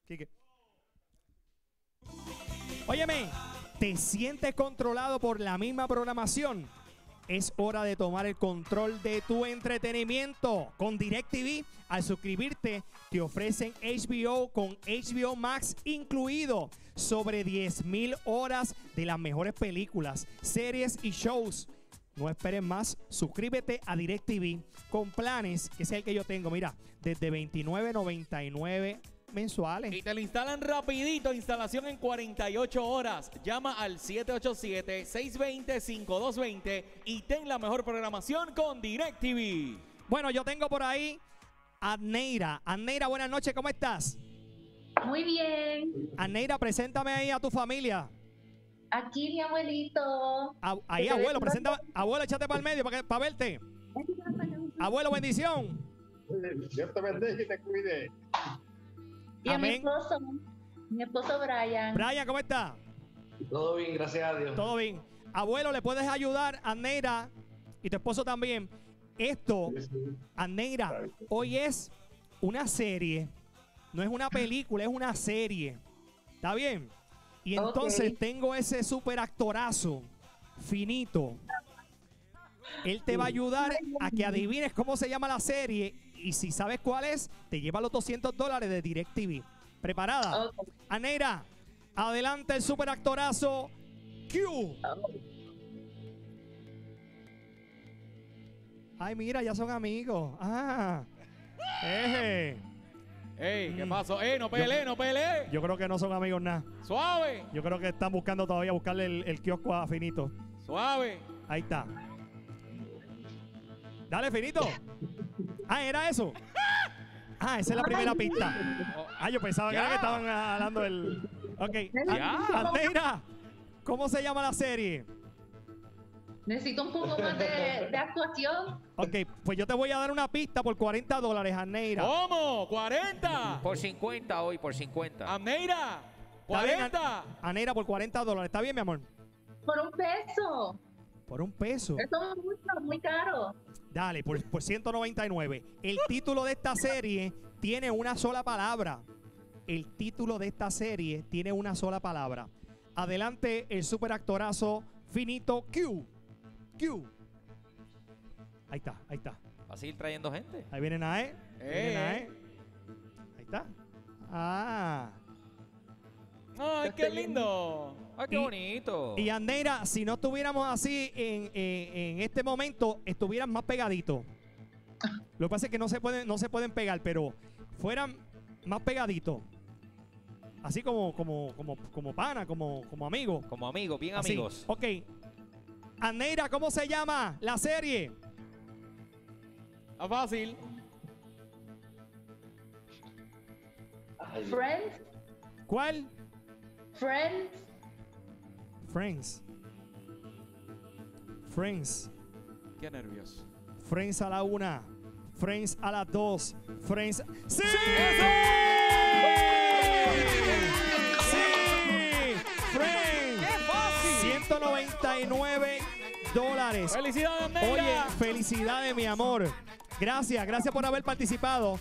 Quique. Óyeme, ¿te sientes controlado por la misma programación? Es hora de tomar el control de tu entretenimiento. Con DirecTV, al suscribirte, te ofrecen HBO con HBO Max incluido. Sobre 10,000 horas de las mejores películas, series y shows. No esperes más, suscríbete a DirecTV con planes, que es el que yo tengo, mira, desde $29.99 mensuales. Y te lo instalan rapidito, instalación en 48 horas. Llama al 787-620-5220 y ten la mejor programación con DirecTV. Bueno, yo tengo por ahí a Neira. Neira, buenas noches, ¿cómo estás? Muy bien. Neira, preséntame ahí a tu familia. Aquí mi abuelito. Ahí, abuelo, presenta. Abuelo, échate para el medio para verte. Abuelo, bendición. Dios te bendiga y te cuide. Y a Amén. mi esposo Brian. Brian, ¿cómo está? Todo bien, gracias a Dios. Todo bien. Abuelo, ¿le puedes ayudar a Neira y tu esposo también? Esto, a Neira, hoy es una serie. No es una película, es una serie. ¿Está bien? Y entonces tengo ese super actorazo, Finito. Él te va a ayudar a que adivines cómo se llama la serie. Y si sabes cuál es, te lleva los $200 de DirecTV. ¿Preparada? Neira, adelante el super actorazo Q. Ay, mira, ya son amigos. Ey, ¿qué pasó? No peleé, no peleé. Yo creo que no son amigos nada. Suave, Yo creo que están buscando todavía buscarle el kiosco a Finito. suave. Ahí está. Dale, Finito. ¿Era eso? Esa es la primera pista. Yo pensaba que era que estaban hablando el... Ok. Ya. Neira, ¿cómo se llama la serie? Necesito un poco más de actuación. Ok, pues yo te voy a dar una pista por $40, Neira. ¿Cómo? ¿40? Por 50 hoy, por 50. Amneira, ¿Está bien, 40. Neira, por $40. ¿Está bien, mi amor? Por un peso. Por un peso. Eso es muy caro. Dale, por 199. El título de esta serie tiene una sola palabra. El título de esta serie tiene una sola palabra. Adelante el super actorazo Finito Q. Ahí está, ahí está. ¿Va a seguir trayendo gente? Ahí viene Nae. Ahí está. Ay, qué lindo. ¡Ay, qué bonito! Y Neira, si no estuviéramos así en este momento, estuvieran más pegaditos. Lo que pasa es que no se pueden pegar, pero fueran más pegaditos. Así como pana, como amigos. Como amigos, bien Así. amigos. Ok. Neira, ¿cómo se llama la serie? Está fácil. Friends. ¿Cuál? Friends. Qué nervioso. Friends a la 1. Friends a las 2. Friends. ¡Sí! ¡Sí! Friends. ¡Qué fácil! $199. ¡Felicidades, Amneira! Oye, felicidades, mi amor. Gracias por haber participado.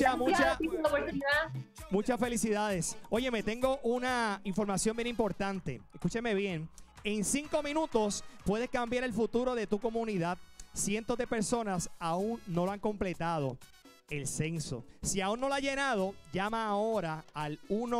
Muchas felicidades. Oye, me tengo una información bien importante. Escúcheme bien. En 5 minutos puedes cambiar el futuro de tu comunidad. Cientos de personas aún no lo han completado, el censo. Si aún no lo ha llenado, llama ahora al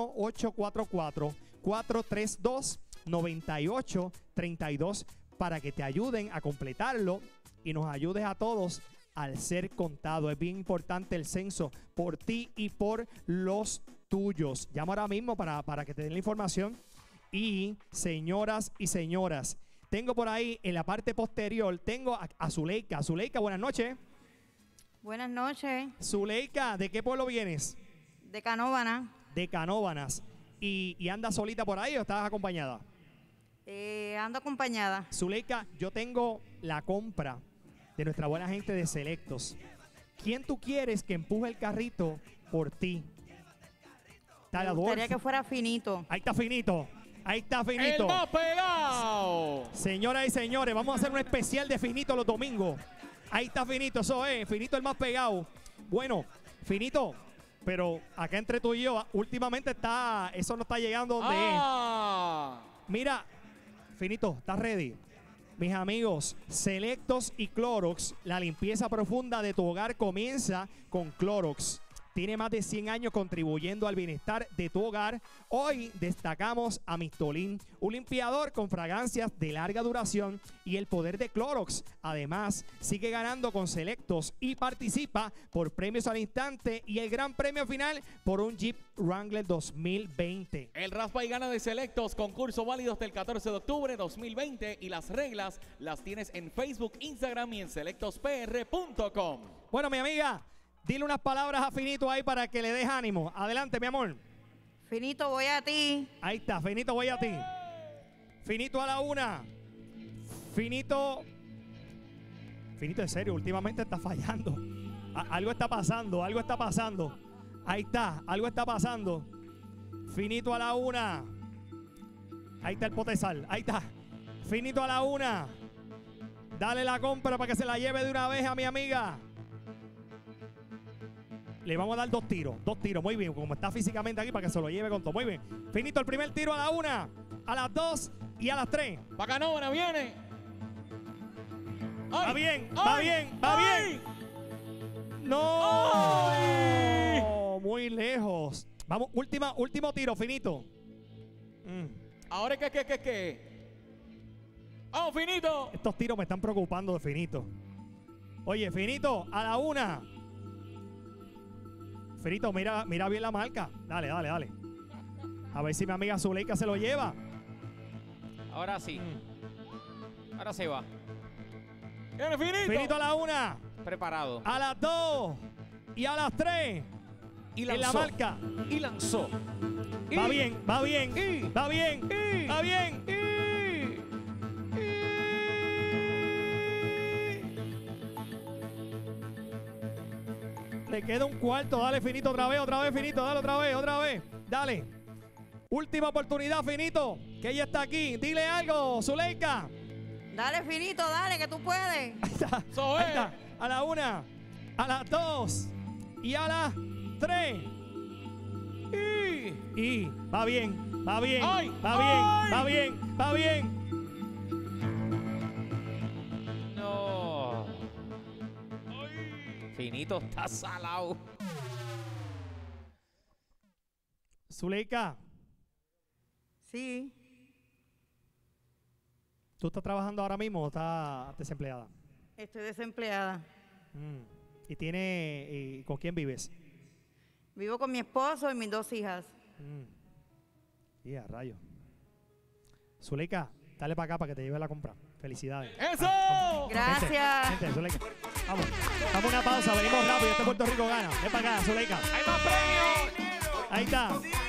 1-844-432-9832 para que te ayuden a completarlo y nos ayudes a todos al ser contado. Es bien importante el censo por ti y por los tuyos. Llama ahora mismo para que te den la información. Y señoras y señoras, tengo por ahí en la parte posterior, tengo a Zuleika. Zuleika, buenas noches. Buenas noches. Zuleika, ¿de qué pueblo vienes? De Canóvana. De Canóvanas. ¿Y andas solita por ahí o estás acompañada? Ando acompañada. Zuleika, yo tengo la compra de nuestra buena gente de Selectos. ¿Quién tú quieres que empuje el carrito por ti? Me gustaría que fuera Finito. Ahí está Finito. Ahí está Finito. ¡El más pegado! Señoras y señores, vamos a hacer un especial de Finito los domingos. Ahí está Finito, eso es. Finito el más pegado. Bueno, Finito, pero acá entre tú y yo, últimamente eso no está llegando donde es. Mira, Finito, ¿estás ready? Mis amigos, Selectos y Clorox, la limpieza profunda de tu hogar comienza con Clorox. Tiene más de 100 años contribuyendo al bienestar de tu hogar. Hoy destacamos a Mistolín, un limpiador con fragancias de larga duración y el poder de Clorox. Además, sigue ganando con Selectos y participa por premios al instante y el gran premio final por un Jeep Wrangler 2020. El raspa y gana de Selectos, concurso válido hasta el 14 de octubre 2020 y las reglas las tienes en Facebook, Instagram y en selectospr.com. Bueno, mi amiga, dile unas palabras a Finito ahí para que le des ánimo. Adelante, mi amor. Finito, voy a ti. Ahí está, Finito, voy a ti. Finito a la una. Finito, en serio, últimamente está fallando. Algo está pasando, algo está pasando. Ahí está, algo está pasando. Finito a la una. Ahí está el pote de sal, ahí está. Finito a la una. Dale la compra para que se la lleve de una vez a mi amiga. Le vamos a dar dos tiros, muy bien, como está físicamente aquí para que se lo lleve con todo, muy bien. Finito, el primer tiro a la una, a las 2 y a las 3. Bacanóvena viene. Va bien, va bien, va bien. No, ¡Ay! muy lejos. Vamos, último tiro, Finito. Ahora ¿qué? ¡Vamos, Finito! Estos tiros me están preocupando de Finito. Oye, Finito, a la una. Finito, mira bien la marca. Dale. A ver si mi amiga Zuleika se lo lleva. Ahora sí. Ahora se va. ¡Viene Finito! Finito a la una. Preparado. A las 2 y a las 3. Y en la marca. Y lanzó. Va bien. Le queda un cuarto. Dale, Finito, otra vez, Finito. Dale, otra vez. Dale. Última oportunidad, Finito. Que ella está aquí. Dile algo, Zuleika. Dale, Finito, dale, que tú puedes. Ahí está. A la una, a las 2 y a las 3. Y va bien. ¡Ay! Va bien. No. Finito está salado. Zuleika, Sí. ¿tú estás trabajando ahora mismo o estás desempleada? Estoy desempleada. ¿Y con quién vives? Vivo con mi esposo y mis 2 hijas. Y a rayos. Zuleika, dale para acá para que te lleve la compra. Felicidades. ¡Eso! Gracias. Vente, Zuleika. Vamos una pausa, venimos rápido. Puerto Rico gana. Ven para acá, Zuleika. ¡Hay más premios! Ahí está.